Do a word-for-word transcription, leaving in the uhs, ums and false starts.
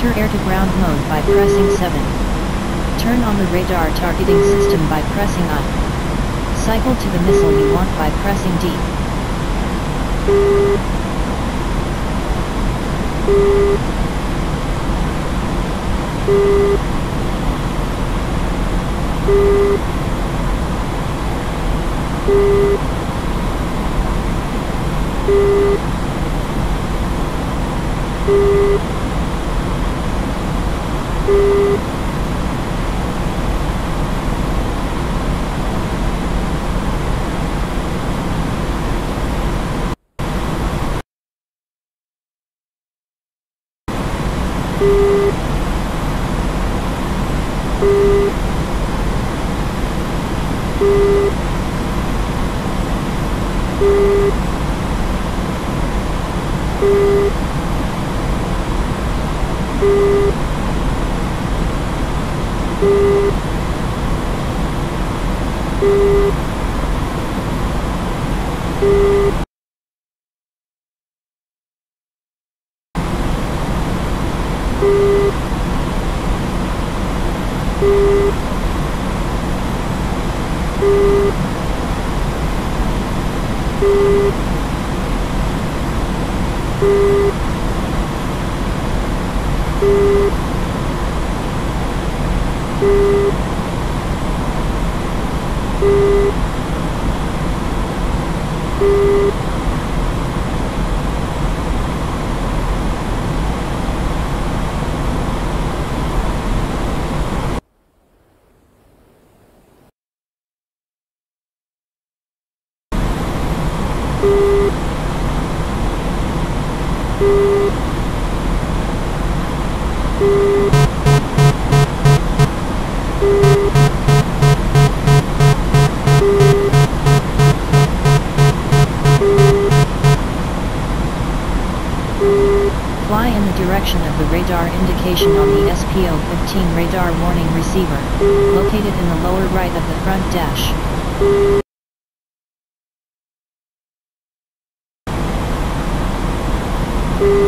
Enter air-to-ground mode by pressing seven. Turn on the radar targeting system by pressing I. Cycle to the missile you want by pressing D. Fly in the direction of the radar indication on the S P O fifteen radar warning receiver, located in the lower right of the front dash. You